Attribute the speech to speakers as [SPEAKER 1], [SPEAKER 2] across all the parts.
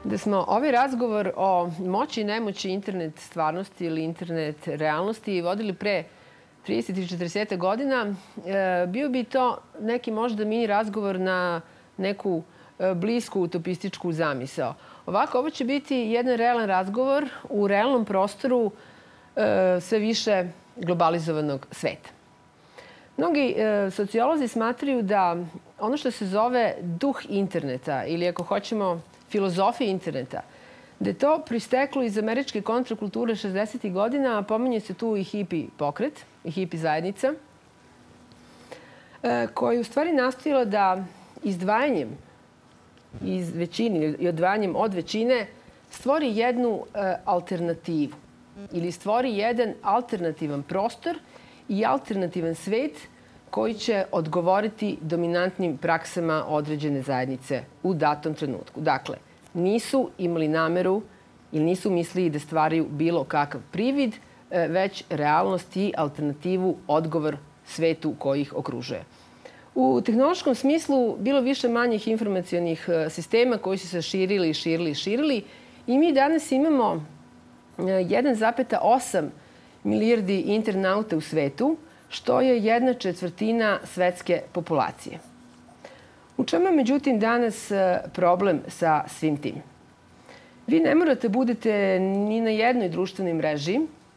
[SPEAKER 1] Da smo ovaj razgovor o moći i nemoći internet stvarnosti ili internet realnosti vodili pre 30 i 40 godina, bio bi to neki možda mini razgovor na neku blisku utopističku zamisao. Ovako, ovo će biti jedan realan razgovor u realnom prostoru sve više globalizovanog sveta. Mnogi sociolozi smatraju da ono što se zove duh interneta ili ako hoćemo filozofija interneta, da je to pristeklo iz američke kontrakulture 60. godina, a pominje se tu i hipi pokret, i hipi zajednica, koja je u stvari nastojala da izdvajanjem iz većine i odvajanjem od većine stvori jednu alternativu ili stvori jedan alternativan prostor i alternativan svet koji će odgovoriti dominantnim praksama određene zajednice u datom trenutku. Dakle, nisu imali nameru ili nisu mislili da stvaraju bilo kakav privid, već realnost i alternativu, odgovor svetu koji ih okružuje. U tehnološkom smislu bilo više manjih informacionih sistema koji su se širili i mi danas imamo 1,8 milijardi internauta u svetu, što je 1/4 svetske populacije. U čemu je, međutim, danas problem sa svim tim? Vi ne morate budete ni na jednoj društvenoj mreži,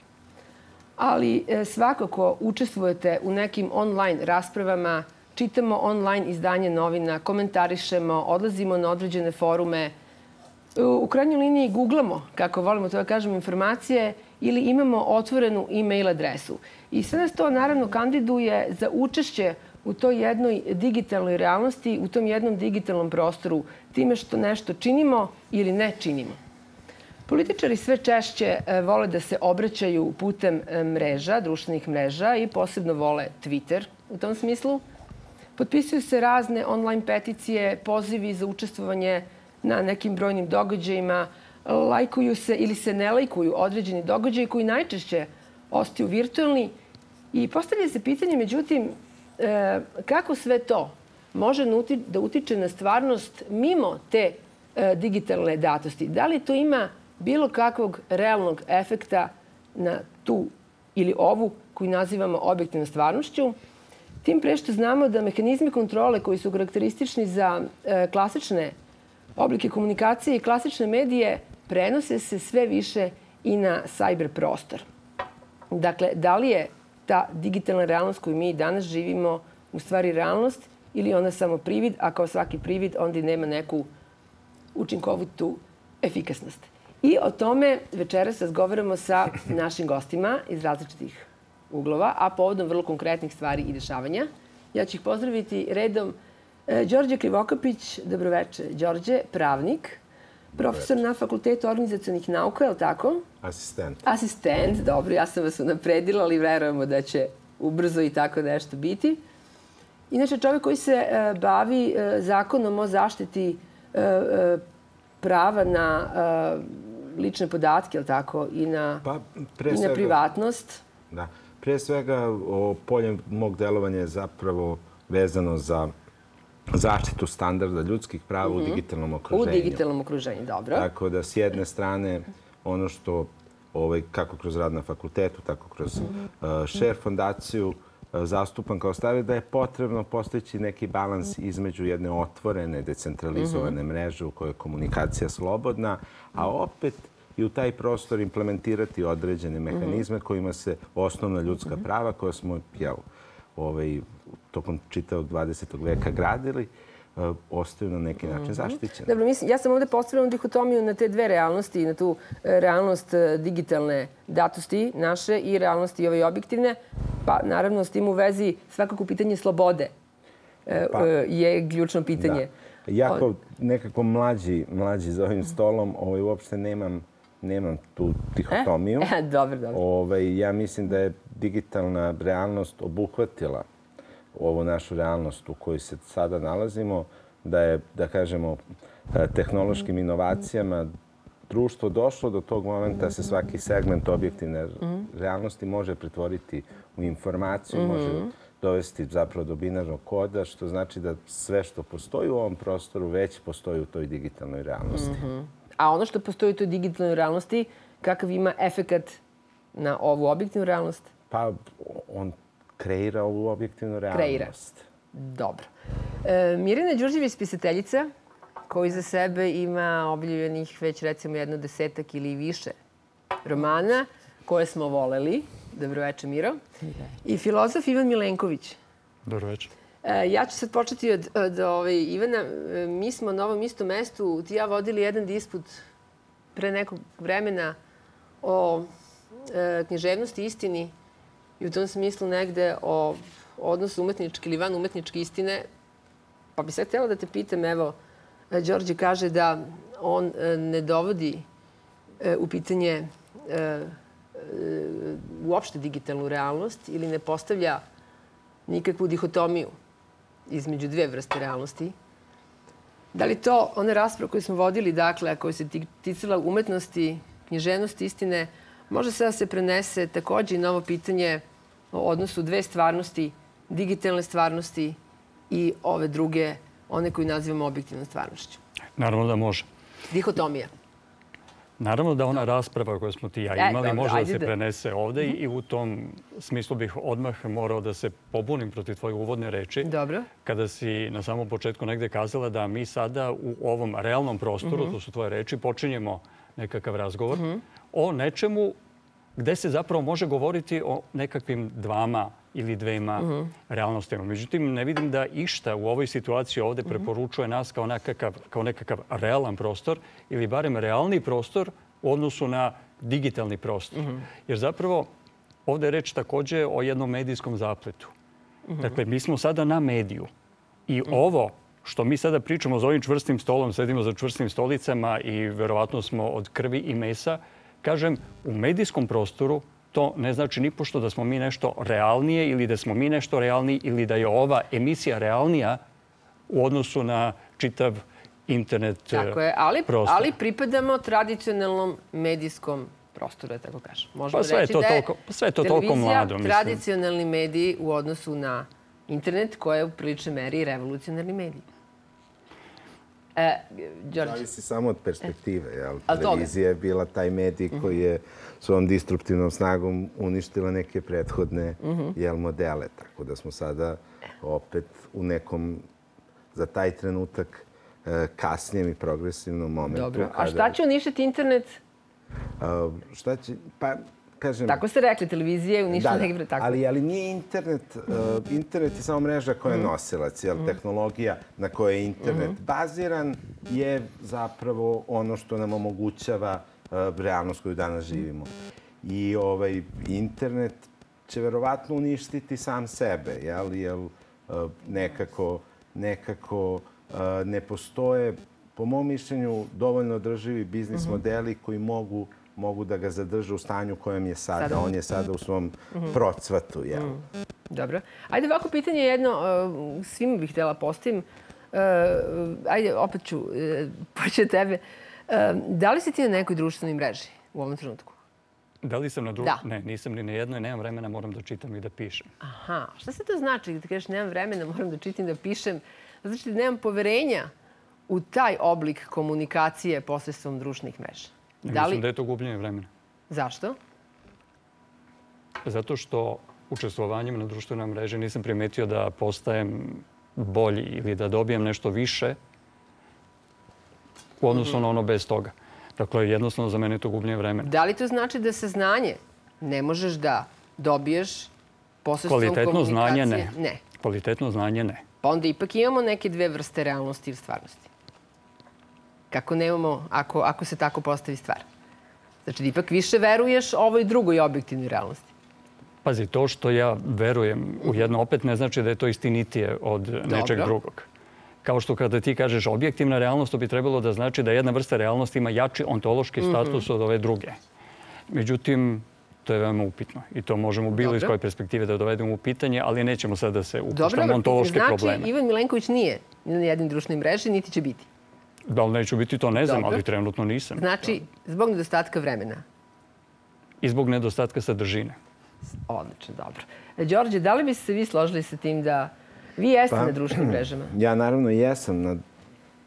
[SPEAKER 1] ali svakako učestvujete u nekim online raspravama, čitamo online izdanje novina, komentarišemo, odlazimo na određene forume, u krajnjoj liniji googlamo, kako volimo to da kažemo, informacije ili imamo otvorenu e-mail adresu. I sve nas to naravno kandiduje za učešće u toj jednoj digitalnoj realnosti, u tom jednom digitalnom prostoru, time što nešto činimo ili ne činimo. Političari sve češće vole da se obraćaju putem mreža, društvenih mreža i posebno vole Twitter u tom smislu. Potpisuju se razne online peticije, pozivi za učestvovanje na nekim brojnim događajima, lajkuju se ili se ne lajkuju određeni događaji koji najčešće ostaju virtualni i postavlja se pitanje, međutim, kako sve to može da utiče na stvarnost mimo te digitalne datosti? Da li to ima bilo kakvog realnog efekta na tu ili ovu koju nazivamo objektivnom stvarnošću? Tim pre što znamo da mehanizmi kontrole koji su karakteristični za klasične oblike komunikacije i klasične medije prenose se sve više i na cyber prostor. Dakle, da li je ta digitalna realnost koju mi danas živimo u stvari realnost ili ona samo privid, a kao svaki privid onda nema neku učinkovitu efikasnost. I o tome večeras razgovaramo sa našim gostima iz različitih uglova, a povodom vrlo konkretnih stvari i dešavanja. Ja ću ih pozdraviti redom. Đorđe Krivokapić, dobroveče. Đorđe, pravnik, profesor na Fakultetu organizacionih nauka, je li tako?
[SPEAKER 2] Asistent.
[SPEAKER 1] Asistent, dobro, ja sam vas unapredila, ali verujemo da će ubrzo i tako nešto biti. Inače, čovjek koji se bavi zakonom o zaštiti prava na lične podatke, je li tako, i na privatnost.
[SPEAKER 2] Da. Pre svega, polje mog delovanja je zapravo vezano za zaštitu standarda ljudskih prava u digitalnom okruženju.
[SPEAKER 1] U digitalnom okruženju, dobro.
[SPEAKER 2] Tako da, s jedne strane, ono što kako kroz rad na fakultetu, tako kroz Share fondaciju zastupam kao stav, da je potrebno postići neki balans između jedne otvorene, decentralizovane mreže u kojoj je komunikacija slobodna, a opet i u taj prostor implementirati određene mehanizme kojima se osnovna ljudska prava koja smo tokom čitavog 20. veka gradili, ostaju na neki način zaštićene.
[SPEAKER 1] Dobro, ja sam ovde postavila dihotomiju na te dve realnosti, na tu realnost digitalne datosti naše i realnosti ove objektivne, pa naravno s tim u vezi svakako pitanje slobode je ključno pitanje.
[SPEAKER 2] Ja kao nekako mlađi za ovim stolom uopšte nemam tu dihotomiju.
[SPEAKER 1] Dobro.
[SPEAKER 2] Ja mislim da je digitalna realnost obuhvatila ovu našu realnost u kojoj se sada nalazimo, da je, da kažemo, tehnološkim inovacijama društvo došlo do tog momenta da se svaki segment objektivne realnosti može pretvoriti u informaciju, može dovesti zapravo do binarnog koda, što znači da sve što postoji u ovom prostoru već postoji u toj digitalnoj realnosti.
[SPEAKER 1] A ono što postoji u toj digitalnoj realnosti, kakav ima efekat na ovu objektivnu realnost?
[SPEAKER 2] Pa on kreira ovu objektivnu realnost.
[SPEAKER 1] Kreira. Dobro. Mirjana Đurđević, pisateljica, koja iza sebe ima objavljenih već recimo 10 ili više romana koje smo voleli. Dobroveče, Miro. I filozof Ivan Milenković.
[SPEAKER 3] Dobroveče.
[SPEAKER 1] Ja ću sad početi od Ivana. Mi smo na ovom istom mestu, ti i ja, vodili jedan disput pre nekog vremena o književnosti i istini i u tom smislu negde o odnosu umetničke ili vanumetničke istine. Pa bih sad htjela da te pitam, evo, Đorđe kaže da on ne dovodi u pitanje uopšte digitalnu realnost ili ne postavlja nikakvu dihotomiju između dve vrste realnosti. Da li to ona rasprava koju smo vodili, dakle, a koja se ticala umetnosti, književnosti, istine, može sada se prenese takođe i na ovo pitanje o odnosu dve stvarnosti, digitalne stvarnosti i ove druge, one koju nazivamo objektivnom stvarnošću?
[SPEAKER 3] Naravno da može.
[SPEAKER 1] Dihotomija.
[SPEAKER 3] Naravno da ona rasprava koju smo ti i ja imali može da se prenese ovde i u tom smislu bih odmah morao da se pobunim protiv tvoje uvodne reči.
[SPEAKER 1] Dobro.
[SPEAKER 3] Kada si na samom početku negde kazala da mi sada u ovom realnom prostoru, to su tvoje reči, počinjemo nekakav razgovor o nečemu gde se zapravo može govoriti o nekakvim dvama ili dvema realnostima. Međutim, ne vidim da išta u ovoj situaciji ovde preporučuje nas kao nekakav realan prostor ili barem realni prostor u odnosu na digitalni prostor. Jer zapravo ovde je reč takođe o jednom medijskom zapletu. Dakle, mi smo sada na mediju i ovo što mi sada pričamo za ovim čvrstim stolom, sedimo za čvrstim stolicama i verovatno smo od krvi i mesa, kažem, u medijskom prostoru to ne znači ni pošto da smo mi nešto realnije ili da smo mi nešto realniji ili da je ova emisija realnija u odnosu na čitav internet prostor. Tako je,
[SPEAKER 1] ali pripadamo tradicionalnom medijskom prostoru, da tako kažem. Možemo
[SPEAKER 3] reći da je televizija
[SPEAKER 1] tradicionalni medij u odnosu na internet, koja je u priličnoj meri revolucionarni medij.
[SPEAKER 2] Zavisi samo od perspektive. Televizija je bila taj medij koji je svojom disruptivnom snagom uništila neke prethodne modele. Tako da smo sada opet u nekom, za taj trenutak, kasnijem i progresivnom momentu.
[SPEAKER 1] Dobro. A šta će uništiti internet?
[SPEAKER 2] Šta će? Pa, kažem...
[SPEAKER 1] Tako ste rekli, televizija je uništila neke...
[SPEAKER 2] Da, ali nije internet. Internet je samo mreža koja je nosilac. Tehnologija na kojoj je internet baziran je zapravo ono što nam omogućava realnost koju danas živimo. I internet će verovatno uništiti sam sebe, jer nekako ne postoje, po mom mišljenju, dovoljno održivi biznis modeli koji mogu da ga zadrže u stanju u kojem je sada. On je sada u svom procvatu.
[SPEAKER 1] Dobro. Ajde, ovako pitanje jedno, svima bih htjela postavim. Ajde, opet ću početi tebe. Da li si ti na nekoj društvenoj mreži u ovom trenutku?
[SPEAKER 3] Da li sam na društvenoj? Ne, nisam ni na jednoj, nemam vremena, moram da čitam i da pišem.
[SPEAKER 1] Aha, šta se to znači kada ti kažeš nemam vremena, moram da čitam i da pišem? Znači da nemam poverenja u taj oblik komunikacije posredstvom društvenih mreža.
[SPEAKER 3] Mislim da je to gubljenje vremena.
[SPEAKER 1] Zašto?
[SPEAKER 3] Zato što učestvovanjem na društvenoj mreži nisam primetio da postajem bolji ili da dobijem nešto više u odnosu na ono bez toga. Dakle, jednostavno za mene je to gubljenje vremena.
[SPEAKER 1] Da li to znači da saznanje ne možeš da dobiješ posredstvom komunikacije?
[SPEAKER 3] Kvalitetno znanje ne.
[SPEAKER 1] Ne.
[SPEAKER 3] Kvalitetno znanje ne.
[SPEAKER 1] Pa onda ipak imamo neke dve vrste realnosti ili stvarnosti. Kako nemamo, ako se tako postavi stvar. Znači da ipak više veruješ ovoj drugoj objektivnoj realnosti.
[SPEAKER 3] Pazi, to što ja verujem u jedno opet ne znači da je to istinitije od nečeg drugog. Kao što kada ti kažeš objektivna realnost, to bi trebalo da znači da jedna vrsta realnosti ima jači ontološki status od ove druge. Međutim, to je veoma upitno i to možemo bilo iz koje perspektive da dovedemo u pitanje, ali nećemo sad da se upuštamo u ontološke probleme.
[SPEAKER 1] Znači, Ivan Milenković nije na jednim društvenim mreži, niti će biti.
[SPEAKER 3] Da li neću biti, to ne znam, ali trenutno nisam.
[SPEAKER 1] Znači, zbog nedostatka vremena?
[SPEAKER 3] I zbog nedostatka sadržine.
[SPEAKER 1] Odlično, dobro. Đorđe, da li bi se vi složili sa tim da vi jeste na društvenim mrežama?
[SPEAKER 2] Ja naravno jesam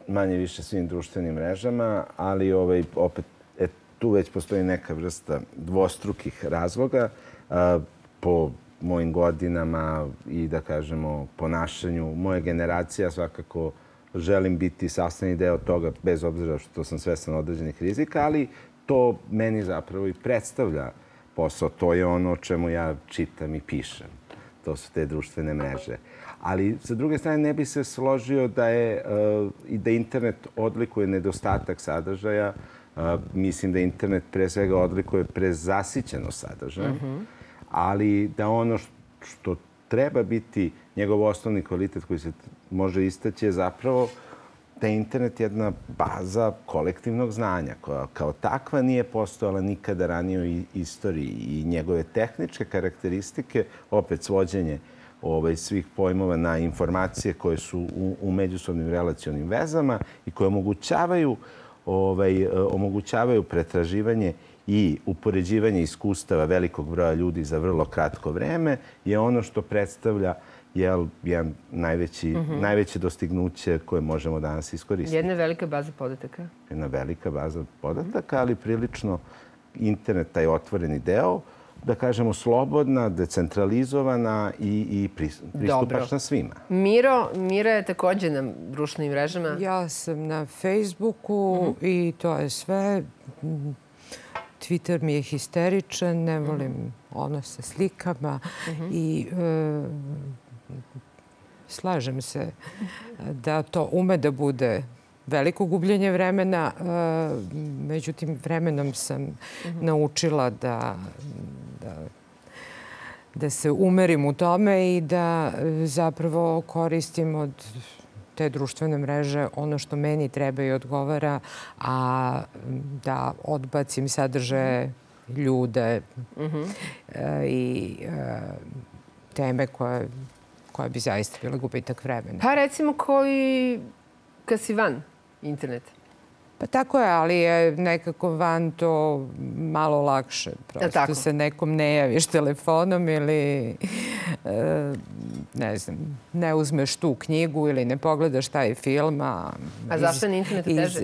[SPEAKER 2] manje više svim društvenim mrežama, ali opet tu već postoji neka vrsta dvostrukih razloga. Po mojim godinama i da kažemo ponašanju moje generacije, svakako želim biti sastavni deo toga, bez obzira što sam svestan određenih rizika, ali to meni zapravo i predstavlja posao. To je ono o čemu ja čitam i pišem. To su te društvene mreže. Ali, sa druge strane, ne bi se složio da internet odlikuje nedostatak sadržaja. Mislim da internet pre svega odlikuje prezasićeno sadržaj. Ali da ono što treba biti njegov osnovni kvalitet koji se može istaći je zapravo da je internet jedna baza kolektivnog znanja koja kao takva nije postojala nikada ranije u istoriji i njegove tehničke karakteristike, opet svođenje svih pojmova na informacije koje su u međusobnim relacionim vezama i koje omogućavaju pretraživanje i upoređivanje iskustava velikog broja ljudi za vrlo kratko vreme je ono što predstavlja jedan najveće dostignuće koje možemo danas iskoristiti.
[SPEAKER 1] Jedna velika baza podataka.
[SPEAKER 2] Jedna velika baza podataka, ali prilično internet, taj otvoreni deo, da kažemo slobodna, decentralizovana i pristupačna svima.
[SPEAKER 1] Mira je također na društvenim mrežama.
[SPEAKER 4] Ja sam na Facebooku i to je sve. Twitter mi je histeričan, ne volim ono sa slikama i slažem se da to ume da bude veliko gubljenje vremena. Međutim, vremenom sam naučila da se umerim u tome i da zapravo koristim od te društvene mreže ono što meni treba i odgovara, a da odbacim sadržaje, ljude i teme koje bi zaista bile gubitak vremena.
[SPEAKER 1] Pa recimo kad si van interneta.
[SPEAKER 4] Pa tako je, ali je nekako van to malo lakše. Prosto se nekom ne javiš telefonom ili ne znam, ne uzmeš tu knjigu ili ne pogledaš taj film. A
[SPEAKER 1] zašto na internetu teže?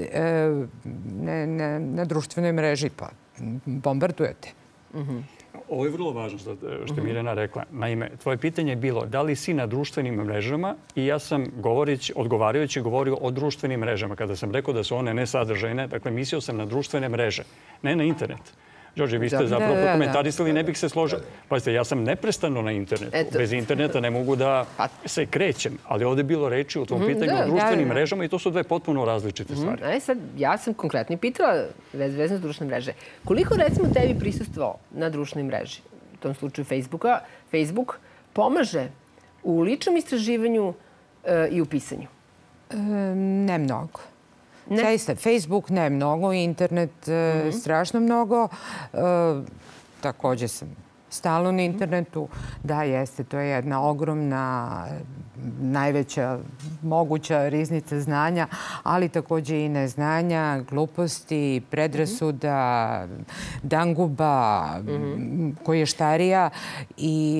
[SPEAKER 4] Na društvenoj mreži, pa bombardujete.
[SPEAKER 3] Ovo je vrlo važno što je Mirjana rekla. Naime, tvoje pitanje je bilo da li si na društvenim mrežama i ja sam odgovarajući govorio o društvenim mrežama. Kada sam rekao da su one nesadržajne, dakle mislio sam na društvene mreže, ne na internet. Đorđe, vi ste zapravo prokomentarisali, ne bih se složio. Pazite, ja sam neprestano na internetu. Bez interneta ne mogu da se krećem. Ali ovdje je bilo reči u tom pitanju o društvenim mrežama i to su dve potpuno različite stvari.
[SPEAKER 1] Sad, ja sam konkretno pitala vezano s društvene mreže. Koliko, recimo, tebi prisustvo na društvenoj mreži, u tom slučaju Facebook, pomaže u ličnom istraživanju i u pisanju?
[SPEAKER 4] Ne mnogo. Zaista, Facebook ne mnogo, internet strašno mnogo. Također sam stalno na internetu. Da, jeste, to je jedna ogromna, najveća moguća riznica znanja, ali također i neznanja, gluposti, predrasuda, danguba, koještarija i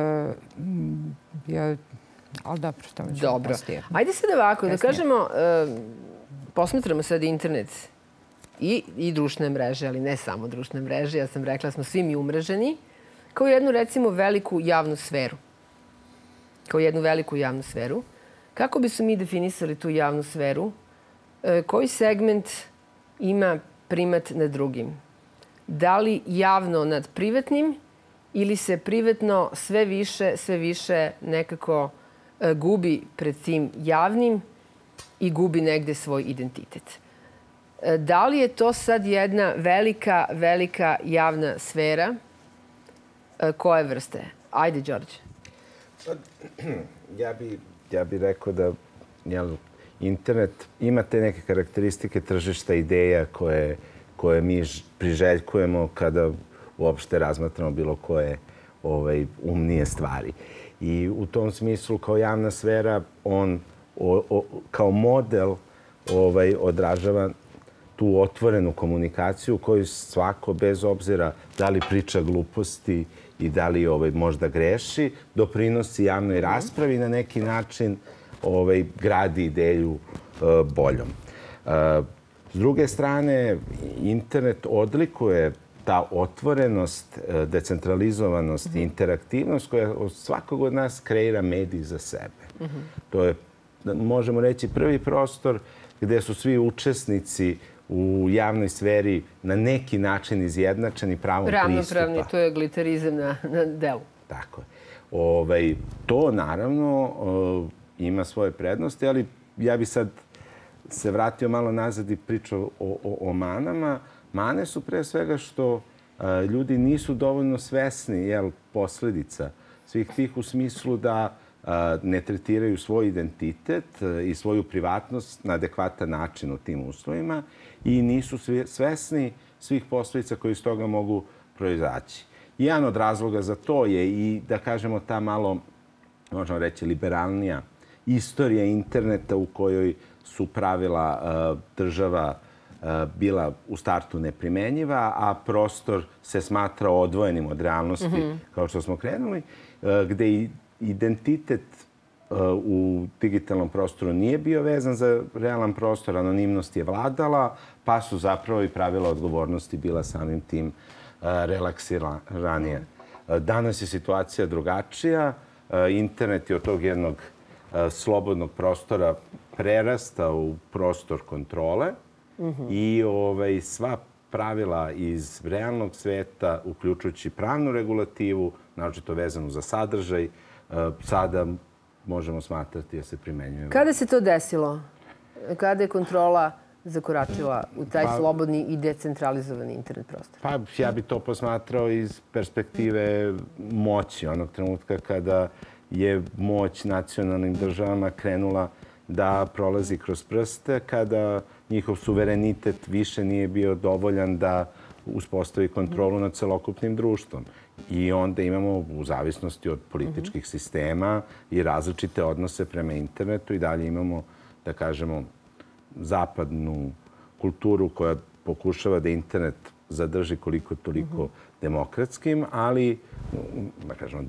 [SPEAKER 4] ali dobro, to ću postije.
[SPEAKER 1] Ajde sad ovako, da kažemo, posmatramo sad internet i društvene mreže, ali ne samo društvene mreže. Ja sam rekla da smo svi mi umreženi kao jednu, recimo, veliku javnu sferu. Kako bi su mi definisali tu javnu sferu? Koji segment ima primat nad drugim? Da li javno nad privatnim ili se privatno sve više nekako gubi pred tim javnim i gubi negde svoj identitet? Da li je to sad jedna velika javna sfera? Koje vrste? Ajde, Đorđe.
[SPEAKER 2] Ja bih rekao da internet ima te neke karakteristike tržišta ideja koje mi priželjkujemo kada uopšte razmatramo bilo koje umnije stvari. I u tom smislu kao javna sfera on kao model odražava tu otvorenu komunikaciju koju svako, bez obzira da li priča gluposti i da li možda greši, doprinosi javnoj raspravi i na neki način gradi ideju boljom. S druge strane, internet odlikuje ta otvorenost, decentralizovanost i interaktivnost koja od svakog od nas kreira medij za sebe. To je, možemo reći, prvi prostor gde su svi učesnici u javnoj sferi na neki način izjednačeni pravom pristupa.
[SPEAKER 1] Ravnopravni, to je glitarizam na delu.
[SPEAKER 2] Tako je. To naravno ima svoje prednosti, ali ja bi sad se vratio malo nazad i pričao o manama. Mane su pre svega što ljudi nisu dovoljno svesni posledica svih tih u smislu da ne tretiraju svoj identitet i svoju privatnost na adekvatan način u tim uslovima i nisu svesni svih posledica koji iz toga mogu proizaći. Jedan od razloga za to je i, da kažemo, ta malo, možemo reći, liberalnija istorija interneta u kojoj su pravila država bila u startu neprimenjiva, a prostor se smatra odvojenim od realnosti, kao što smo krenuli, gde identitet u digitalnom prostoru nije bio vezan za realan prostor, anonimnost je vladala, pa su zapravo i pravila odgovornosti bila samim tim relaksiranije. Danas je situacija drugačija. Internet je od tog jednog slobodnog prostora prerasta u prostor kontrole i sva pravila iz realnog sveta, uključujući pravnu regulativu, naročito vezanu za sadržaj, sada možemo smatrati da se primenjuje.
[SPEAKER 1] Kada se to desilo? Kada je kontrola zakoračila u taj slobodni i decentralizovani internet prostor?
[SPEAKER 2] Pa ja bi to posmatrao iz perspektive moći. Onog trenutka kada je moć nacionalnim državama krenula da prolazi kroz prste, kada njihov suverenitet više nije bio dovoljan da uspostavi kontrolu nad celokupnim društvom. I onda imamo, u zavisnosti od političkih sistema i različite odnose prema internetu, i dalje imamo, da kažemo, zapadnu kulturu koja pokušava da internet zadrži koliko toliko demokratskim, ali, da kažemo,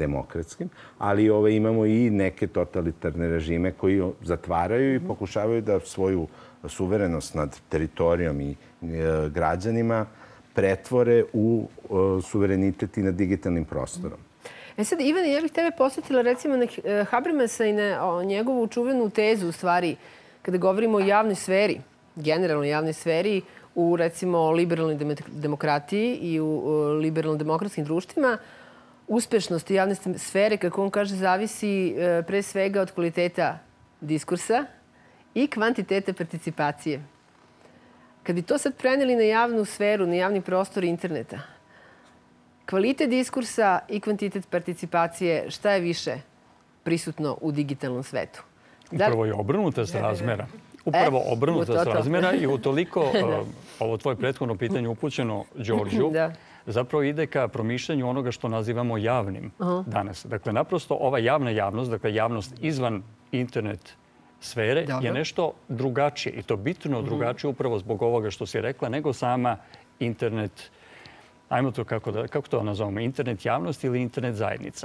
[SPEAKER 2] ali imamo i neke totalitarne režime koji zatvaraju i pokušavaju da svoju suverenost nad teritorijom i građanima pretvore u suverenitet i nad digitalnim prostorom.
[SPEAKER 1] Sad, Ivane, ja bih tebe posjetila recimo na Habermasa i na njegovu čuvenu tezu, u stvari, kada govorimo o javnoj sferi, generalno javnoj sferi, u, recimo, liberalnoj demokratiji i u liberalno-demokratskim društvima, uspešnost javne sfere, kako on kaže, zavisi pre svega od kvaliteta diskursa i kvantiteta participacije. Kad bi to sad preneli na javnu sferu, na javni prostor interneta, kvalitet diskursa i kvantitet participacije, šta je više prisutno u digitalnom svetu?
[SPEAKER 3] Upravo je obrnuta srazmera. Upravo obrnuta srazmera i utoliko ovo tvoje prethodno pitanje upućeno Đorđu zapravo ide ka promišljanju onoga što nazivamo javnim danas. Dakle, naprosto ova javna javnost, dakle javnost izvan internet sfere je nešto drugačije i to bitno drugačije upravo zbog ovoga što si rekla nego sama internet, ajmo to kako to nazovemo, internet javnost ili internet zajednica.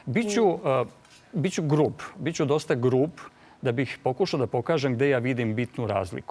[SPEAKER 3] Biću grub, biću dosta grub da bih pokušao da pokažem gde ja vidim bitnu razliku.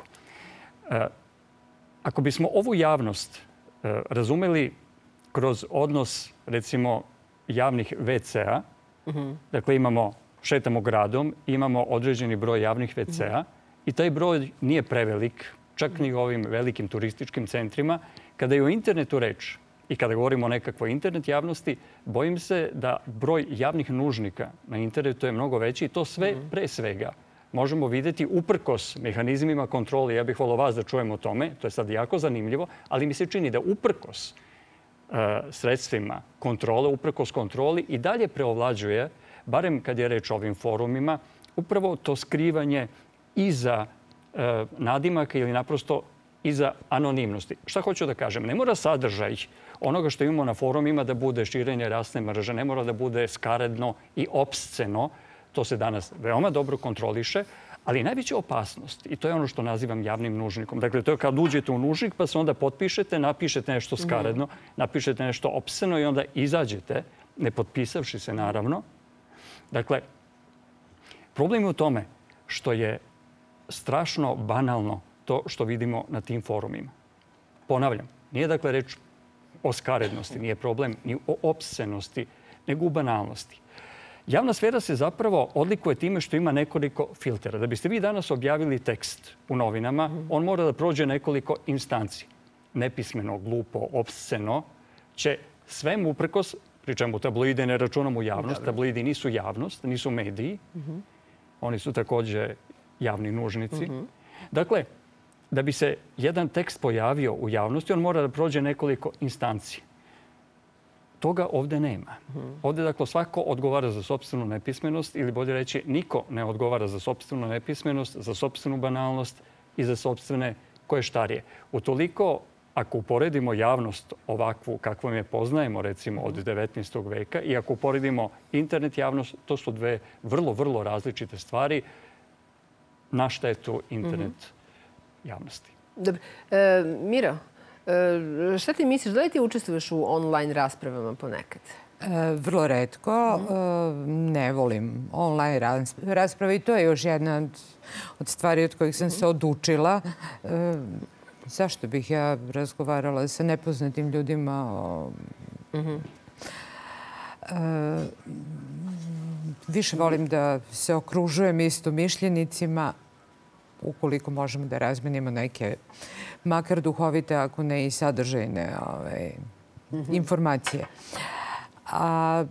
[SPEAKER 3] Ako bismo ovu javnost razumeli kroz odnos, recimo, javnih WC-a, dakle šetamo gradom, imamo određeni broj javnih WC-a i taj broj nije prevelik, čak ni u ovim velikim turističkim centrima. Kada je o internetu reč i kada govorimo o nekakvoj internet javnosti, bojim se da broj javnih nužnika na internetu je mnogo veći i to sve pre svega možemo videti uprkos mehanizmima kontrole. Ja bih volio vas da čujemo o tome, to je sad jako zanimljivo, ali mi se čini da uprkos sredstvima kontrole, uprkos kontroli i dalje preovlađuje, barem kad je reč o ovim forumima, upravo to skrivanje iza nadimaka ili naprosto iza anonimnosti. Šta hoću da kažem? Ne mora sadržaj onoga što imamo na forumima da bude širenje rasne mržnje, ne mora da bude skaredno i opsceno. To se danas veoma dobro kontroliše, ali najveća opasnost, i to je ono što nazivam javnim nužnikom. Dakle, to je kad uđete u nužnik pa se onda potpišete, napišete nešto skaredno, napišete nešto opsceno i onda izađete, ne potpisavši se naravno. Dakle, problem je u tome što je strašno banalno to što vidimo na tim forumima. Ponavljam, nije dakle reč o skarednosti, nije problem ni o opsenosti, nego u banalnosti. Javna sfera se zapravo odlikuje time što ima nekoliko filtera. Da biste vi danas objavili tekst u novinama, on mora da prođe nekoliko instanci. Nepismeno, glupo, opsceno će svemu uprkos, pri čemu tabloide ne računamo javnost, tabloidi nisu javnost, nisu mediji, oni su takođe javni nužnici. Dakle, da bi se jedan tekst pojavio u javnosti, on mora da prođe nekoliko instanci. Toga ovde nema. Ovde, dakle, svako odgovara za sopstvenu nepismenost ili, bolje reći, niko ne odgovara za sopstvenu nepismenost, za sopstvenu banalnost i za sopstvene koještarije. Utoliko, ako uporedimo javnost ovakvu kakvom je poznajemo, recimo, od 19. veka i ako uporedimo internet javnost, to su dve vrlo, vrlo različite stvari na štetu internet javnosti.
[SPEAKER 1] Dobro. Miro, šta ti misliš? Da li ti učestvuješ u online raspravama ponekad?
[SPEAKER 4] Vrlo retko. Ne volim online rasprave i to je još jedna od stvari od kojih sam se odučila. Zašto bih ja razgovarala sa nepoznatim ljudima? Više volim da se okružujem istomišljenicima ukoliko možemo da razmenimo neke makar duhovite, ako ne i sadržajne informacije. A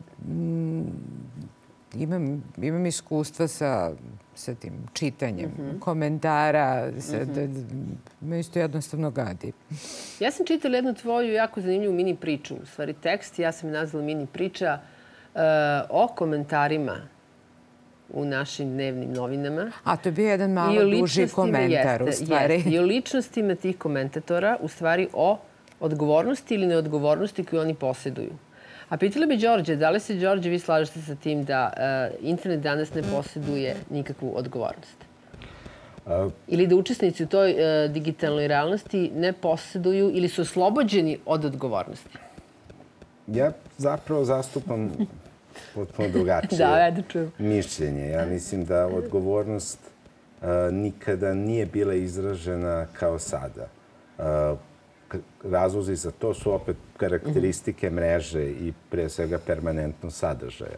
[SPEAKER 4] imam iskustva sa tim čitanjem komentara. Me isto jednostavno gadi.
[SPEAKER 1] Ja sam čitala jednu tvoju jako zanimljivu mini priču. U stvari tekst, ja sam je nazvala mini priča o komentarima u našim dnevnim novinama.
[SPEAKER 4] A to je bio jedan malo duži komentar, u stvari.
[SPEAKER 1] I o ličnostima tih komentatora, u stvari o odgovornosti ili neodgovornosti koju oni posjeduju. A pitala bi Đorđe, da li se, Đorđe, vi slažete sa tim da internet danas ne posjeduje nikakvu odgovornost? Ili da učesnici u toj digitalnoj realnosti ne posjeduju ili su oslobođeni od odgovornosti?
[SPEAKER 2] Ja zapravo zastupam potpuno drugačije mišljenje. Ja mislim da odgovornost nikada nije bila izražena kao sada. Razlozi za to su opet karakteristike mreže i pre svega permanentnog sadržaja.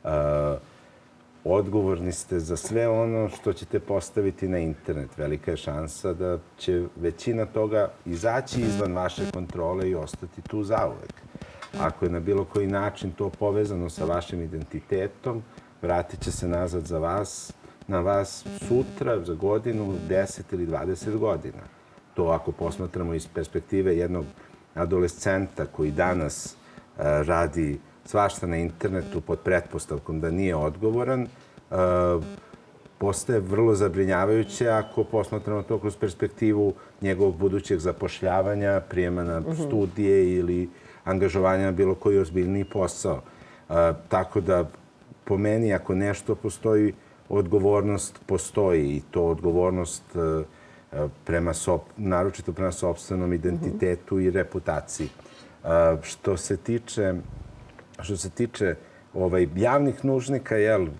[SPEAKER 2] Odgovorni ste za sve ono što ćete postaviti na internet. Velika je šansa da će većina toga izaći izvan vaše kontrole i ostati tu zauvek. Ako je na bilo koji način to povezano sa vašim identitetom, vratit će se nazad na vas sutra, za godinu, 10 ili 20 godina. To ako posmatramo iz perspektive jednog adolescenta koji danas radi svašta na internetu pod pretpostavkom da nije odgovoran, postaje vrlo zabrinjavajuće ako posmatramo to kroz perspektivu njegovog budućeg zapošljavanja, prijema na studije ili angažovanja na bilo koji ozbiljniji posao. Tako da, po meni, ako nešto postoji, odgovornost postoji i to odgovornost naročito prema sopstvenom identitetu i reputaciji. Što se tiče javnih nužnika,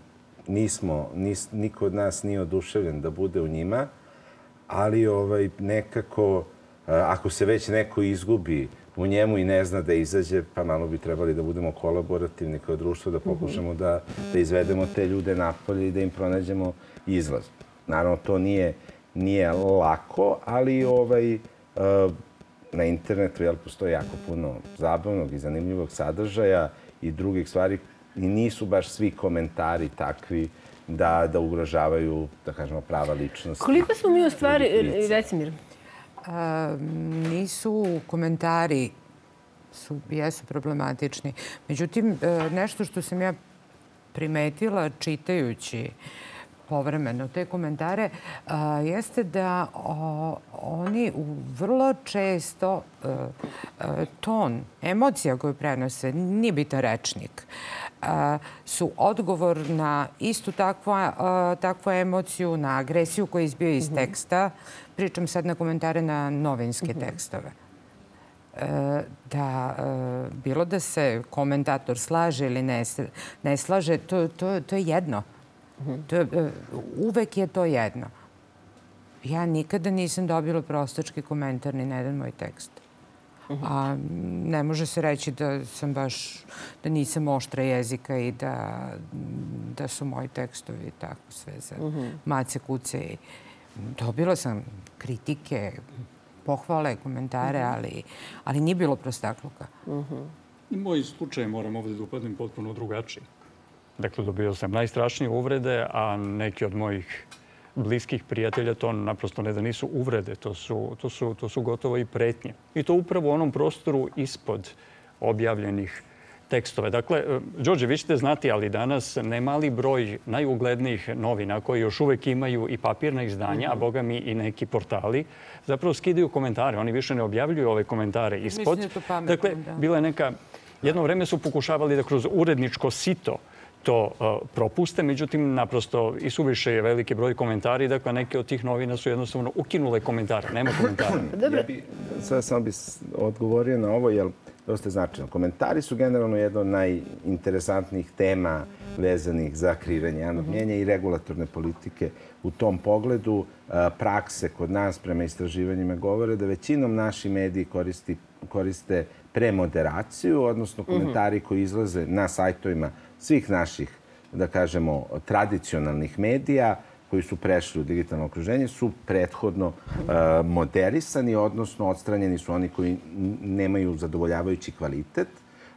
[SPEAKER 2] niko od nas nije oduševljen da bude u njima, ali nekako, ako se već neko izgubi u njemu i ne zna da izađe, pa malo bi trebali da budemo kolaborativni kao društvo, da pokušamo da izvedemo te ljude napolje i da im pronađemo izlaz. Naravno, to nije lako, ali na internetu postoji jako puno zabavnog i zanimljivog sadržaja i drugih stvari i nisu baš svi komentari takvi da ugrožavaju, da kažemo, prava ličnosti.
[SPEAKER 1] Koliko smo mi u stvari, Recimir?
[SPEAKER 4] Nisu komentari, jesu problematični. Međutim, nešto što sam ja primetila čitajući povremeno te komentare, jeste da oni vrlo često ton, emocija koju prenose, nije bitan rečnik, su odgovor na istu takvu emociju, na agresiju koja izbija iz teksta. Pričam sad na komentare na novinske tekstove. Bilo da se komentator slaže ili ne slaže, to je jedno. Uvek je to jedno. Ja nikada nisam dobila prostački komentar ni na jedan moj tekst. A ne može se reći da sam baš, da nisam oštra jezika i da su moji tekstovi tako sve za mace, kuce. Dobila sam kritike, pohvale, komentare, ali nije bilo prostakluka.
[SPEAKER 3] Moj slučaj, moram ovdje da upadnem, potpuno drugačiji. Dakle, dobio sam najstrašnije uvrede, a neki od mojih bliskih prijatelja to naprosto ne da nisu uvrede, to su gotovo i pretnje. I to upravo u onom prostoru ispod objavljenih tekstove. Dakle, Đorđe, vi ćete znati, ali danas nemali broj najuglednijih novina koji još uvek imaju i papirna izdanja, a boga mi i neki portali, zapravo skidaju komentare. Oni više ne objavljuju ove komentare ispod.
[SPEAKER 4] Mislim da je to pametno,
[SPEAKER 3] dakle, bila je neka... Jedno vreme su pokušavali da kroz uredničko sito to propuste, međutim, naprosto i suviše je veliki broj komentari. Dakle, neke od tih novina su jednostavno ukinule komentare. Nema komentara.
[SPEAKER 2] Sada samo bih odgovorio na ovo, jer dosta je značajno. Komentari su generalno jedna od najinteresantnijih tema vezanih za kreiranje javnog mnjenja i regulatorne politike. U tom pogledu prakse kod nas prema istraživanjima govore da većinom naši mediji koriste premoderaciju, odnosno komentari koji izlaze na sajtovima svih naših, da kažemo, tradicionalnih medija koji su prešli u digitalno okruženje su prethodno moderisani, odnosno odstranjeni su oni koji nemaju zadovoljavajući kvalitet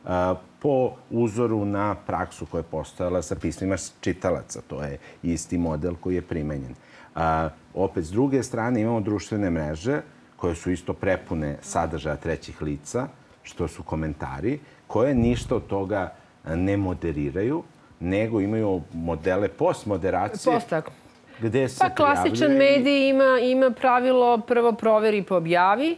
[SPEAKER 2] po uzoru na praksu koja je postojala sa pismima čitalaca. To je isti model koji je primenjen. Opet, s druge strane, imamo društvene mreže koje su isto prepune sadržaja trećih lica, što su komentari, koje ništa od toga ne moderiraju, nego imaju modele postmoderacije. Gde se
[SPEAKER 1] pa klasičan medij ima pravilo prvo proveri pa objavi,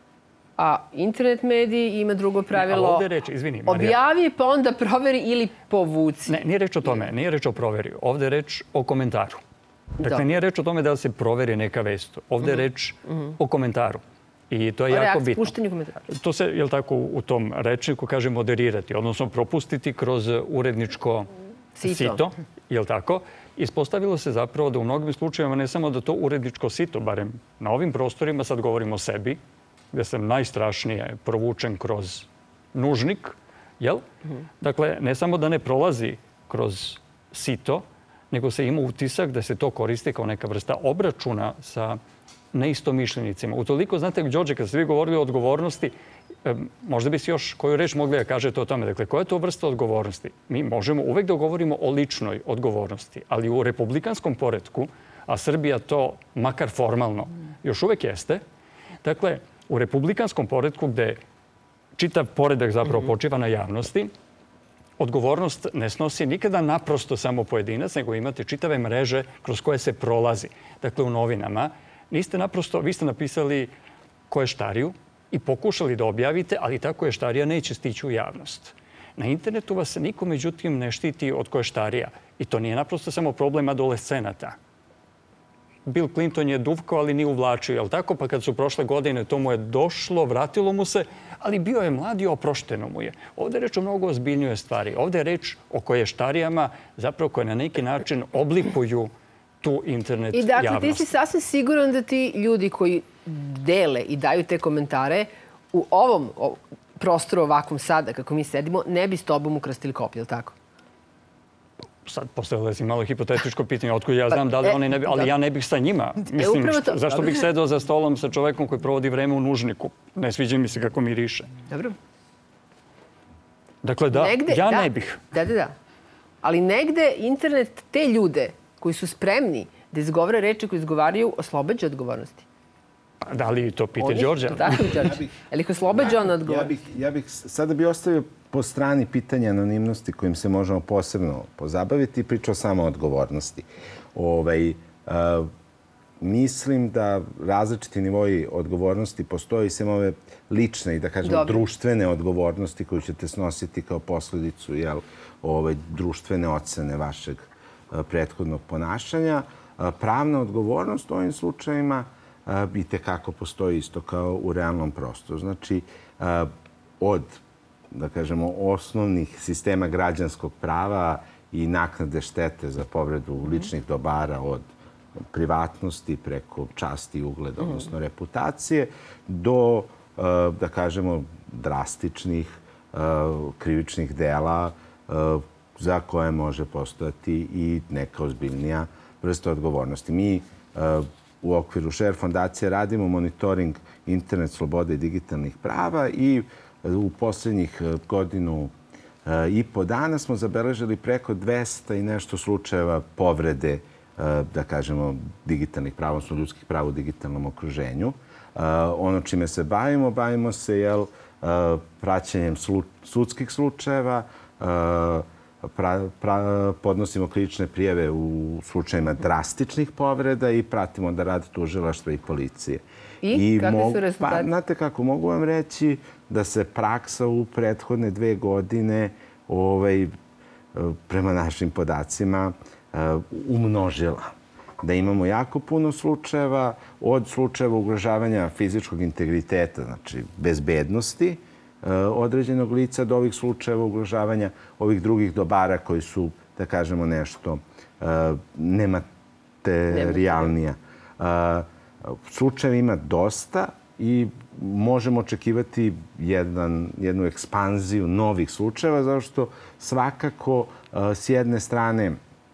[SPEAKER 1] a internet medij ima drugo pravilo objavi pa onda proveri ili povuci.
[SPEAKER 3] Ne, nije reč o tome, nije reč o proveri. Ovdje je reč o komentaru. Dakle, nije reč o tome da se proveri neka vest. Ovdje je reč o komentaru. I to je jako bitno.
[SPEAKER 1] Puštenju komentara.
[SPEAKER 3] To se, jel tako, u tom rečniku kaže moderirati, odnosno propustiti kroz uredničko sito, jel tako? Ispostavilo se zapravo da u mnogim slučajevima ne samo da to uredničko sito, barem na ovim prostorima, sad govorimo o sebi, gde sam najstrašnije provučen kroz nužnik, jel? Dakle, ne samo da ne prolazi kroz sito, nego se ima utisak da se to koristi kao neka vrsta obračuna sa neistomišljenicima. Utoliko, znate, Đorđe, kad ste vi govorili o odgovornosti, možda bi si još koju reč mogli da kažete o tome. Dakle, koja je to vrsta odgovornosti? Mi možemo uvek da govorimo o ličnoj odgovornosti, ali u republikanskom poretku, a Srbija to makar formalno još uvek jeste, dakle, u republikanskom poretku gde čitav poredak zapravo počiva na javnosti, odgovornost ne snosi nikada naprosto samo pojedinac, nego imate čitave mreže kroz koje se prolazi. Dakle, u novinama niste naprosto, vi ste napisali koještariju i pokušali da objavite, ali ta koještarija neće stići u javnost. Na internetu vas niko, međutim, ne štiti od koještarija. I to nije naprosto samo problem adolescenata. Bill Clinton je duvkao, ali nije uvlačio, jel tako? Pa kad su prošle godine, to mu je došlo, vratilo mu se, ali bio je mlad i oprošteno mu je. Ovdje je reč o mnogo ozbiljnije stvari. Ovdje je reč o koještarijama, zapravo koje na neki način oblikuju tu internet javnost.
[SPEAKER 1] I dakle, ti si sasvim siguran da ti ljudi koji dele i daju te komentare u ovom prostoru ovakvom sada, kako mi sedimo, ne bi s tobom ukrstili kopiju, jel tako?
[SPEAKER 3] Sad postavila si malo hipotetičko pitanje, otkud ja znam da li oni ne bi, ali ja ne bih sa njima. Mislim, zašto bih sedao za stolom sa čovekom koji provodi vreme u nužniku? Ne sviđa mi se kako miriše.
[SPEAKER 1] Dobro.
[SPEAKER 3] Dakle, da, ja ne bih.
[SPEAKER 1] Da. Ali negde internet te ljude koji su spremni da izgovore reči koje izgovaraju oslobađa odgovornosti.
[SPEAKER 3] Da li to pita Đorđe?
[SPEAKER 1] Tako, Đorđe. Je li ih oslobađa on odgovornosti?
[SPEAKER 2] Sada bih ostavio po strani pitanja anonimnosti kojim se možemo posebno pozabaviti i pričao samo o odgovornosti. Mislim da različiti nivoji odgovornosti postoji sem ove lične i da kažemo društvene odgovornosti koju ćete snositi kao posledicu društvene ocene vašeg prethodnog ponašanja. Pravna odgovornost u ovim slučajima i tekako postoji isto kao u realnom prostoru. Znači, od, da kažemo, osnovnih sistema građanskog prava i naknade štete za povredu ličnih dobara od privatnosti, preko časti i ugleda, odnosno reputacije, do, da kažemo, drastičnih krivičnih dela za koje može postojati i neka ozbiljnija vrsta odgovornosti. Mi u okviru Share fondacije radimo monitoring internet slobode i digitalnih prava i u posljednjih godinu i po dana smo zabeležili preko 200 i nešto slučajeva povrede, da kažemo, digitalnih prava, odnosno ljudskih prava u digitalnom okruženju. Ono čime se bavimo se praćenjem sudskih slučajeva, podnosimo krivične prijave u slučajima drastičnih povreda i pratimo da radi tužilaštva i policije.
[SPEAKER 1] I kakvi su rezultati?
[SPEAKER 2] Znate kako, mogu vam reći da se praksa u prethodne 2 godine prema našim podacima umnožila. Da imamo jako puno slučajeva, od slučajeva ugrožavanja fizičkog integriteta, znači bezbednosti određenog lica, do ovih slučajeva ugrožavanja ovih drugih dobara koji su, da kažemo, nešto nematerijalnija. Slučajeva ima dosta i možemo očekivati jednu ekspanziju novih slučajeva, zato što svakako s jedne strane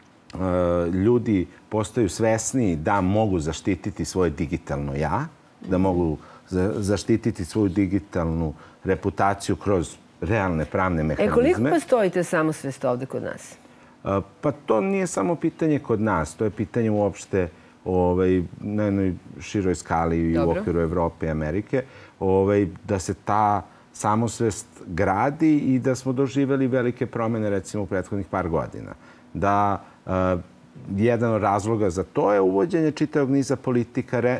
[SPEAKER 2] ljudi postaju svesni da mogu zaštititi svoje digitalno ja, da mogu zaštititi svoju digitalnu reputaciju kroz realne pravne mehanizme.
[SPEAKER 1] Koliko postoji ta samosvest ovde kod nas?
[SPEAKER 2] Pa to nije samo pitanje kod nas, to je pitanje uopšte na jednoj široj skali i u okviru Evrope i Amerike, da se ta samosvest gradi i da smo doživjeli velike promjene, recimo, u prethodnih par godina. Da jedan od razloga za to je uvođenje čitavog niza politika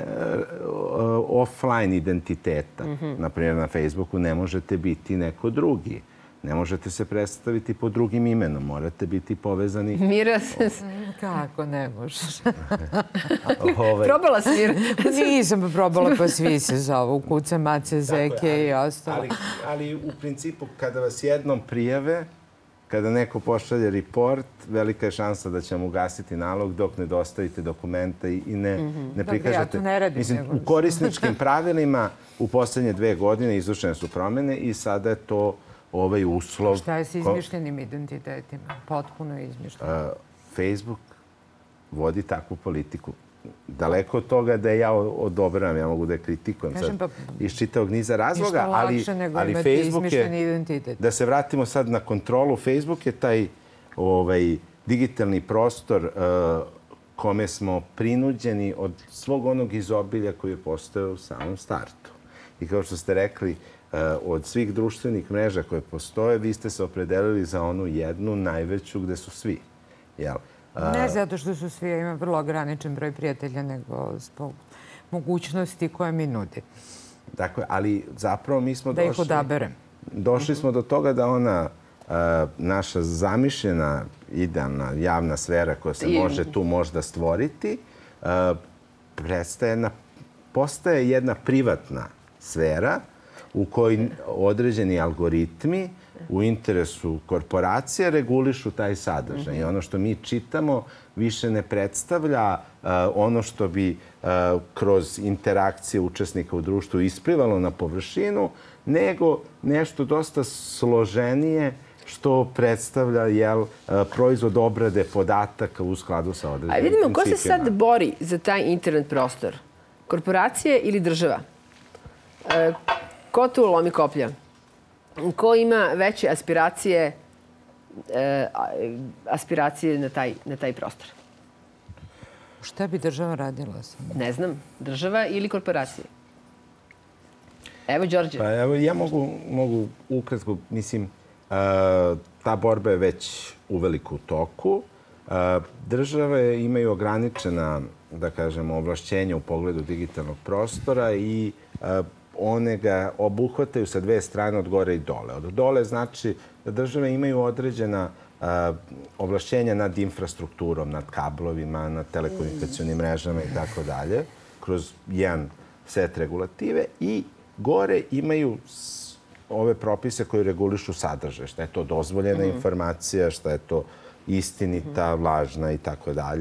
[SPEAKER 2] offline identiteta. Naprimjer, na Facebooku ne možete biti neko drugi. Ne možete se predstaviti pod drugim imenom. Morate biti povezani...
[SPEAKER 1] Mira,
[SPEAKER 4] kako ne možeš?
[SPEAKER 1] Probala si, Mira?
[SPEAKER 4] Nisam probala, pa svi se zovu. Kuce, mace, zeke i ostalo.
[SPEAKER 2] Ali u principu, kada vas jednom prijave, kada neko pošalje report, velika je šansa da će vam ugasiti nalog dok ne dostavite dokumenta i ne prikažete.
[SPEAKER 4] Ja to ne radim.
[SPEAKER 2] Mislim, u korisničkim pravilima u posljednje 2 godine izvršene su promjene i sada je to uslov...
[SPEAKER 4] Šta je s izmišljenim identitetima? Potpuno je izmišljeno.
[SPEAKER 2] Facebook vodi takvu politiku. Daleko od toga da ja odobravam, ja mogu da je kritikujem sad iz čitavog niza razloga, ali Facebook je, da se vratimo sad na kontrolu, Facebook je taj digitalni prostor kome smo prinuđeni od svog onog izobilja koji je postojao u samom startu. I kao što ste rekli, od svih društvenih mreža koje postoje, vi ste se opredelili za onu jednu najveću gde su svi.
[SPEAKER 4] Ne zato što su svi, ima vrlo ograničen broj prijatelja, nego zbog mogućnosti koje mi nudi.
[SPEAKER 2] Dakle, ali zapravo mi smo
[SPEAKER 4] da ih odaberem.
[SPEAKER 2] Došli smo do toga da ona naša zamišljena idealna javna sfera koja se može tu možda stvoriti, postaje jedna privatna sfera u kojoj određeni algoritmi u interesu korporacije regulišu taj sadržaj. I ono što mi čitamo više ne predstavlja ono što bi kroz interakcije učesnika u društvu isplivalo na površinu, nego nešto dosta složenije što predstavlja proizvod obrade podataka u skladu sa određenim principima.
[SPEAKER 1] Vidimo, ko se sad bori za taj internet prostor? Korporacije ili država? Ko tu lomi koplja? Ko ima veće aspiracije na taj prostor?
[SPEAKER 4] Šta bi država radila?
[SPEAKER 1] Ne znam. Država ili korporacije? Evo, Đorđe.
[SPEAKER 2] Pa evo, ja mogu ukratko, mislim, ta borba je već uveliko u toku. Države imaju ograničena, da kažemo, ovlašćenja u pogledu digitalnog prostora i one ga obuhvataju sa 2 strane, od gore i dole. Od dole znači da države imaju određena ovlašćenja nad infrastrukturom, nad kablovima, nad telekomunikacionim mrežama i tako dalje, kroz jedan set regulative, i gore imaju ove propise koji regulišu sadržaj. Šta je to dozvoljena informacija, šta je to istinita, lažna i tako dalje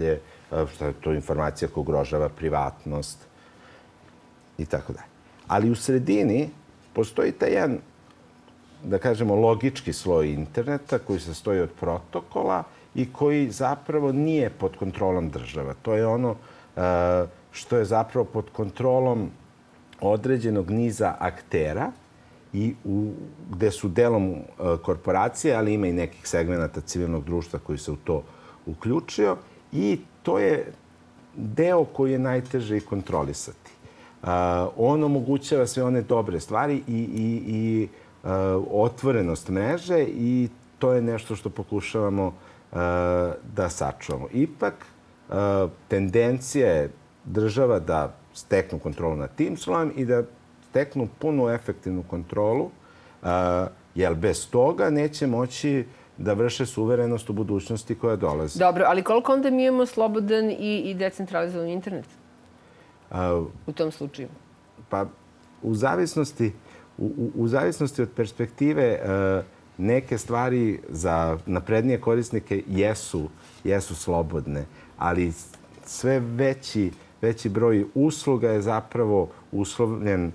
[SPEAKER 2] što je to informacija koja ugrožava privatnost i tako dalje. Ali u sredini postoji taj jedan, da kažemo, logički sloj interneta koji se sastoji od protokola i koji zapravo nije pod kontrolom država. To je ono što je zapravo pod kontrolom određenog niza aktera i gde su delom korporacije, ali ima i nekih segmenata civilnog društva koji se u to uključio i to je deo koji je najteže i kontrolisati. On omogućava sve one dobre stvari i otvorenost mreže i to je nešto što pokušavamo da sačuvamo. Ipak, tendencija je država da steknu kontrolu nad tim slojem i da steknu punu efektivnu kontrolu, jer bez toga neće moći da vrše suverenost u budućnosti koja dolazi.
[SPEAKER 1] Dobro, ali koliko onda mi imamo slobodan i decentralizovan internet u tom slučaju?
[SPEAKER 2] Pa, u zavisnosti od perspektive, neke stvari za naprednije korisnike jesu slobodne, ali sve veći broj usluga je zapravo uslovljen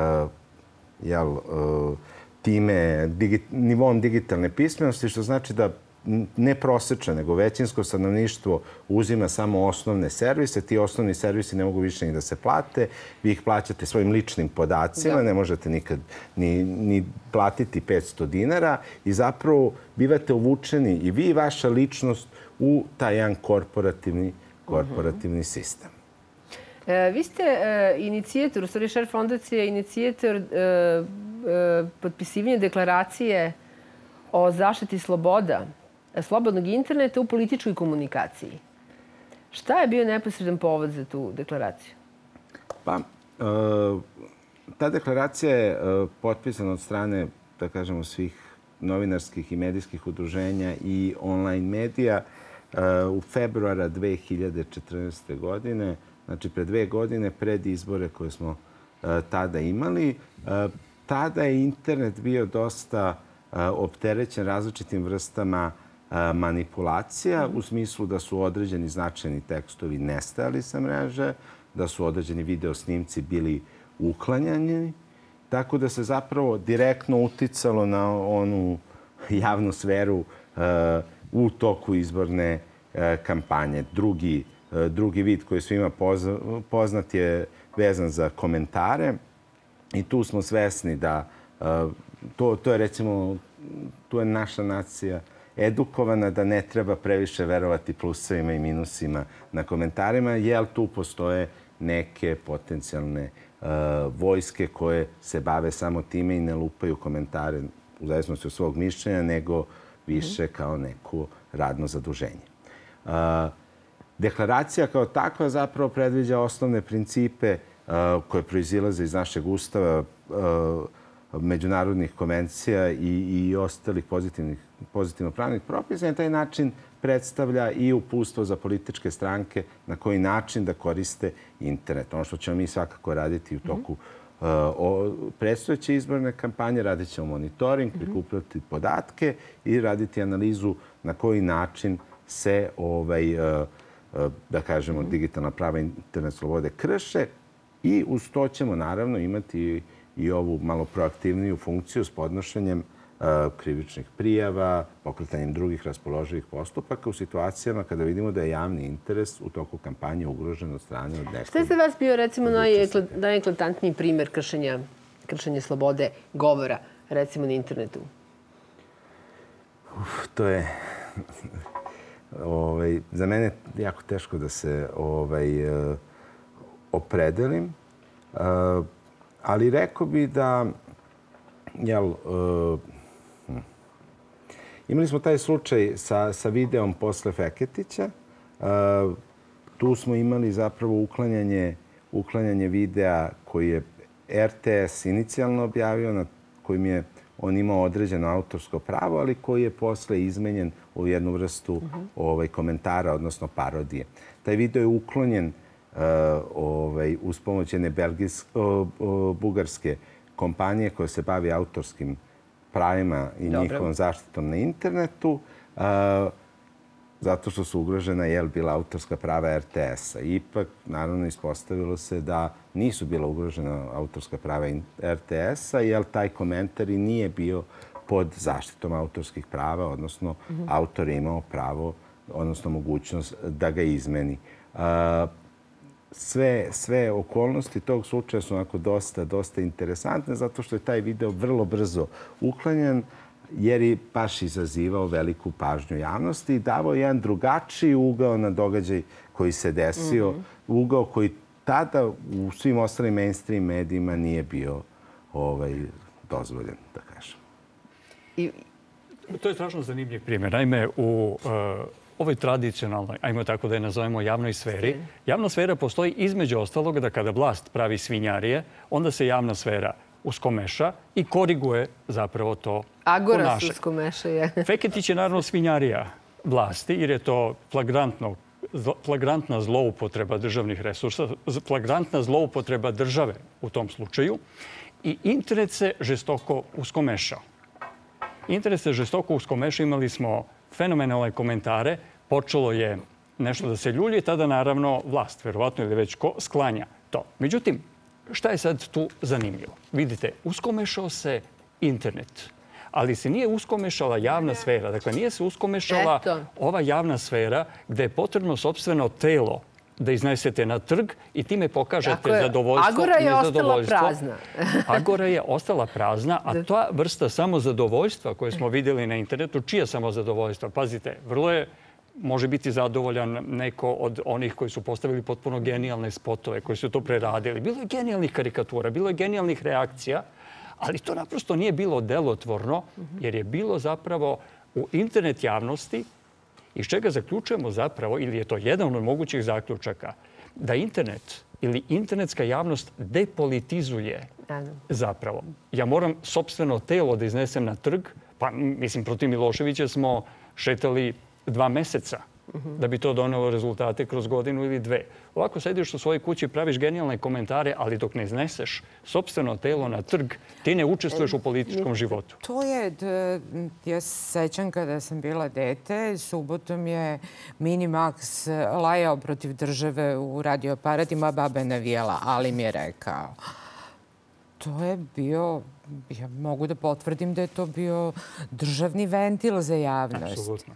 [SPEAKER 2] time nivom digitalne pismenosti, što znači da ne prosečan, nego većinsko stanovništvo uzima samo osnovne servise. Ti osnovni servisi ne mogu više ni da se plate. Vi ih plaćate svojim ličnim podacima, ne možete nikad ni platiti 500 dinara i zapravo bivate uvučeni i vi i vaša ličnost u taj jedan korporativni sistem.
[SPEAKER 1] Vi ste inicijator, u stvari šef fondacije, inicijator potpisivanja deklaracije o zaštiti slobodnog interneta u političkoj komunikaciji. Šta je bio neposredan povod za tu deklaraciju?
[SPEAKER 2] Pa, ta deklaracija je potpisana od strane, da kažemo, svih novinarskih i medijskih udruženja i online medija u februara 2014. godine, znači pred 2 godine, pred izbore koje smo tada imali. Tada je internet bio dosta opterećen različitim vrstama manipulacija, u smislu da su određeni značajni tekstovi nestajali sa mreže, da su određeni video snimci bili uklanjani, tako da se zapravo direktno uticalo na onu javnu sferu u toku izborne kampanje. Drugi vid koji je svima poznat je vezan za komentare i tu smo svesni da to je, recimo, tu je naša nacija edukovana da ne treba previše verovati plusevima i minusima na komentarima, jer tu postoje neke potencijalne vojske koje se bave samo time i ne lupaju komentare u zavisnosti od svog mišljenja, nego više kao neko radno zaduženje. Deklaracija kao takva zapravo predviđa osnovne principe koje proizilaze iz našeg ustava, međunarodnih konvencija i ostalih pozitivno pravnih propisa. Na taj način predstavlja i uputstvo za političke stranke na koji način da koriste internet. Ono što ćemo mi svakako raditi u toku predstojeće izborne kampanje, radit ćemo monitoring, prikupljati podatke i raditi analizu na koji način se, da kažemo, digitalna prava internet slobode krše i uz to ćemo naravno imati i ovu malo proaktivniju funkciju s podnošenjem krivičnih prijava, pokretanjem drugih raspoloživih postupaka u situacijama kada vidimo da je javni interes u toku kampanje ugrožen od strane od nekog.
[SPEAKER 1] Šta je za vas bio, recimo, najeklatantniji primer kršenja slobode govora, recimo, na internetu?
[SPEAKER 2] To je za mene jako teško da se opredelim. Ali rekao bi da, imali smo taj slučaj sa videom posle Feketića. Tu smo imali zapravo uklanjanje videa koji je RTS inicijalno objavio, na kojim je on imao određeno autorsko pravo, ali koji je posle izmenjen u jednu vrstu komentara, odnosno parodije. Taj video je uklonjen uz pomoć jedne bugarske kompanije koja se bavi autorskim pravima i njihovom zaštitom na internetu. zato što su ugrožena bila autorska prava RTS-a. Ipak, naravno, ispostavilo se da nisu bila ugrožena autorska prava RTS-a, jer taj komentar i nije bio pod zaštitom autorskih prava, odnosno autor je imao pravo, odnosno mogućnost da ga izmeni. Sve okolnosti tog slučaja su onako dosta interesantne, zato što je taj video vrlo brzo uklanjan, jer je baš izazivao veliku pažnju javnosti i davao jedan drugačiji ugao na događaj koji se desio, ugao koji tada u svim ostalim mainstream medijima nije bio dozvoljen, da kažem.
[SPEAKER 3] To je strašno zanimljiv primjer. Naime, u ovoj tradicionalnoj, ajmo tako da je nazovemo, javnoj sferi, javna sfera postoji između ostalog da kada vlast pravi svinjarije, onda se javna sfera uskomeša i koriguje zapravo to ponašanje.
[SPEAKER 1] Agora se uskomeša, je.
[SPEAKER 3] Feketić je naravno svinjarija vlasti, jer je to flagrantna zloupotreba državnih resursa, flagrantna zloupotreba države u tom slučaju i internet se žestoko uskomešao. Internet se žestoko uskomešao, imali smo fenomenalne komentare, počelo je nešto da se ljulji, tada naravno vlast, verovatno ili već ko, sklanja to. Međutim, šta je sad tu zanimljivo? Vidite, uskomešao se internet, ali se nije uskomešala javna sfera. Dakle, nije se uskomešala ova javna sfera gde je potrebno sopstveno telo da iznesete na trg i time pokažete zadovoljstvo.
[SPEAKER 1] Agora je ostala prazna.
[SPEAKER 3] Agora je ostala prazna, a ta vrsta samozadovoljstva koje smo vidjeli na internetu, čija samozadovoljstva? Pazite, vrlo je može biti zadovoljan neko od onih koji su postavili potpuno genijalne spotove, koji su to preradili. Bilo je genijalnih karikatura, bilo je genijalnih reakcija, ali to naprosto nije bilo delotvorno, jer je bilo zapravo u internet javnosti, iz čega zaključujemo zapravo, ili je to jedan od mogućih zaključaka, da internet ili internetska javnost depolitizuje zapravo. Ja moram sopstveno telo da iznesem na trg, pa mislim, protiv Miloševića smo šetali 2 meseca da bi to donelo rezultate kroz godinu ili 2. Ovako sediš u svojoj kući, praviš genijalne komentare, ali dok ne izneseš sopstveno telo na trg, ti ne učestvuješ u političkom životu.
[SPEAKER 4] To je, ja se sećam kada sam bila dete, subotom je Minimax lajao protiv države u radioaparatima, baba je navijala, ali mi je rekao. To je bio, ja mogu da potvrdim da je to bio državni ventil za javnost.
[SPEAKER 3] Apsolutno.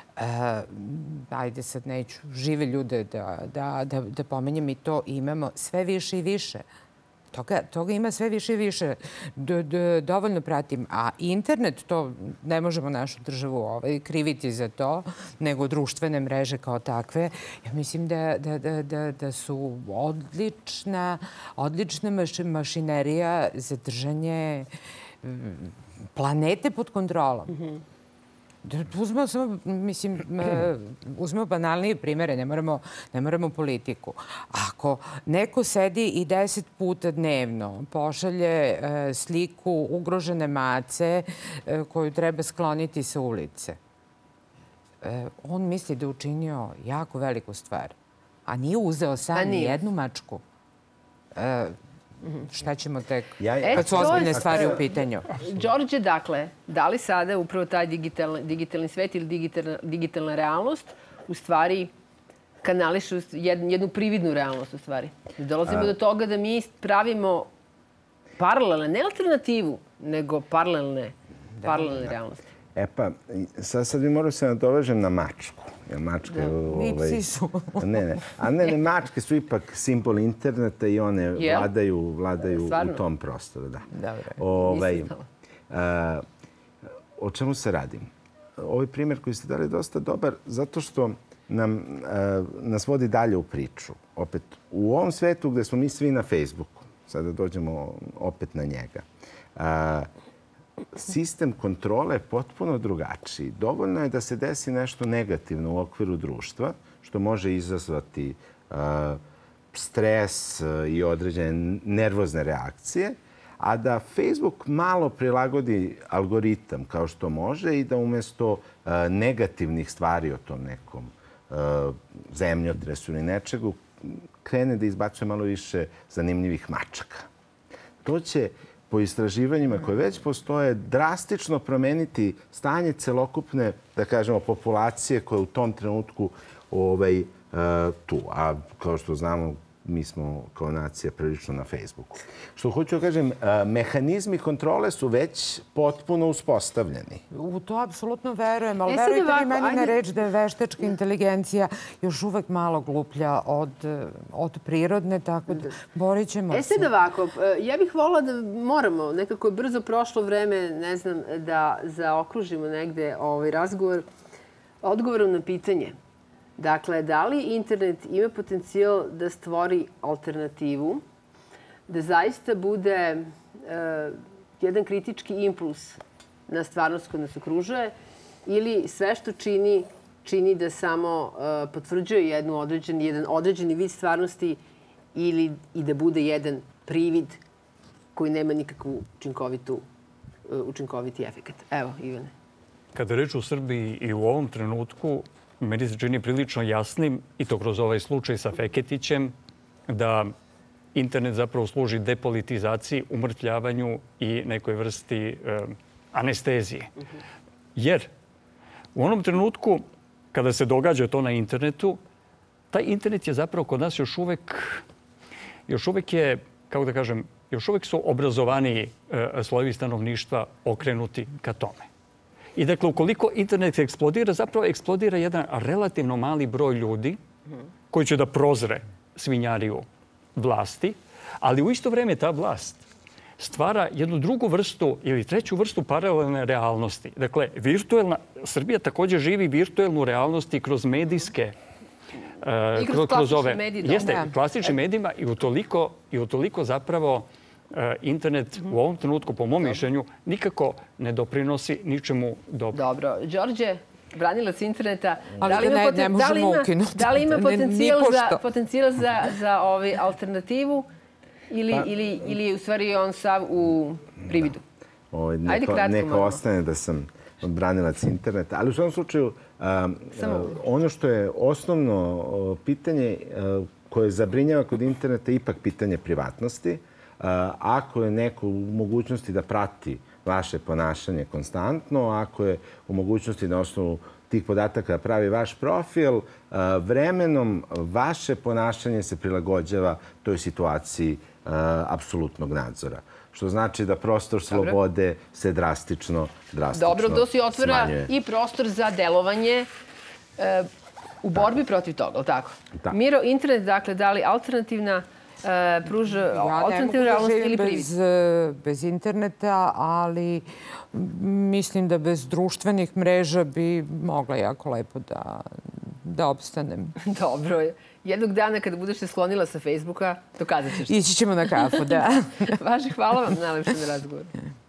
[SPEAKER 4] Ajde sad neću žive ljude da pomenjem i to imamo sve više i više. Toga ima sve više i više. Dovoljno pratim. A internet, to ne možemo našu državu kriviti za to, nego društvene mreže kao takve. Ja mislim da su odlična mašinerija za držanje planete pod kontrolom. Uzmemo banalnije primere, ne moramo politiku. Ako neko sedi i 10 puta dnevno pošalje sliku ugrožene mace koju treba skloniti sa ulice, on misli da je učinio jako veliku stvar, a nije uzeo sam jednu mačku. Šta ćemo tek kad su ozbiljne stvari u pitanju?
[SPEAKER 1] Đorđe, dakle, da li sada upravo taj digitalni svet ili digitalna realnost u stvari kanališu jednu prividnu realnost u stvari? Dolazimo do toga da mi pravimo paralelne, ne alternativu, nego paralelne realnosti.
[SPEAKER 2] Pa, sad bi morao se nadovežem na mačku.
[SPEAKER 4] I psi su.
[SPEAKER 2] Ne, mačke su ipak simbol interneta i one vladaju u tom prostoru. O čemu se radi? Ovaj primjer koji ste dali je dosta dobar zato što nas vodi dalje u priču. Opet, u ovom svetu gde smo mi svi na Facebooku, sada dođemo opet na njega, sistem kontrole je potpuno drugačiji. Dovoljno je da se desi nešto negativno u okviru društva, što može izazvati stres i određene nervozne reakcije, a da Facebook malo prilagodi algoritam kao što može i da umjesto negativnih stvari o tom nekom zemljotresu ili nečegu krene da izbacuje malo više zanimljivih mačaka. To će po istraživanjima koje već postoje, drastično promeniti stanje celokupne, da kažemo, populacije koja je u tom trenutku tu. A kao što znamo, mi smo kao nacija prilično na Facebooku. Što hoću da kažem, mehanizmi kontrole su već potpuno uspostavljeni.
[SPEAKER 4] U to apsolutno verujem, ali verujte mi meni na reč da je veštačka inteligencija još uvek malo gluplja od prirodne, tako da borit ćemo se.
[SPEAKER 1] Sad ovako, ja bih volila da moramo, nekako je brzo prošlo vreme, ne znam, da zaokružimo negde ovaj razgovor odgovorom na pitanje. Dakle, da li internet ima potencijal da stvori alternativu, da zaista bude jedan kritički impuls na stvarnost koja nas okružuje, ili sve što čini da samo potvrđuje jedan određeni vid stvarnosti ili i da bude jedan privid koji nema nikakvu učinkoviti efekat. Evo, Ivane.
[SPEAKER 3] Kada je reč u Srbiji i u ovom trenutku, meni se čini prilično jasnim, i to kroz ovaj slučaj sa Feketićem, da internet zapravo služi depolitizaciji, umrtvljavanju i nekoj vrsti anestezije. Jer u onom trenutku kada se događa to na internetu, taj internet je zapravo kod nas još uvek je, kako da kažem, još uvek su obrazovaniji slojevi stanovništva okrenuti ka tome. I dakle, ukoliko internet eksplodira, zapravo eksplodira jedan relativno mali broj ljudi koji će da prozre svinjariju vlasti, ali u isto vreme ta vlast stvara jednu drugu vrstu ili treću vrstu paralelne realnosti. Dakle, Srbija također živi virtuelnu realnost i kroz medijske
[SPEAKER 1] i kroz klasične medije.
[SPEAKER 3] Jeste, klasičnim medijima i utoliko zapravo internet u ovom trenutku, po mom mišljenju, nikako ne doprinosi ničemu dobro.
[SPEAKER 1] Dobro. Đorđe, branilac interneta,
[SPEAKER 4] ne možemo ukinuti.
[SPEAKER 1] Da li ima potencijal za alternativu ili je u stvari on sav u prividu?
[SPEAKER 2] Neka ostane da sam branilac interneta, ali u svom slučaju ono što je osnovno pitanje koje zabrinjava kod interneta je ipak pitanje privatnosti. Ako je neko u mogućnosti da prati vaše ponašanje konstantno, ako je u mogućnosti na osnovu tih podataka da pravi vaš profil, vremenom vaše ponašanje se prilagođava toj situaciji apsolutnog nadzora. Što znači da prostor slobode se drastično smanjuje.
[SPEAKER 1] Dobro, to si otvara i prostor za delovanje u borbi protiv toga, tako? Miro, internet, dakle, da li alternativna pruža alternativnu realnost ili privid?
[SPEAKER 4] Bez interneta, ali mislim da bez društvenih mreža bi mogla jako lepo da opstanem.
[SPEAKER 1] Dobro je. Jednog dana kada budeš se sklonila sa Facebooka, dokazat ćeš.
[SPEAKER 4] Ići ćemo na kafu, da.
[SPEAKER 1] Važi, hvala vam najlepše na razgovoru.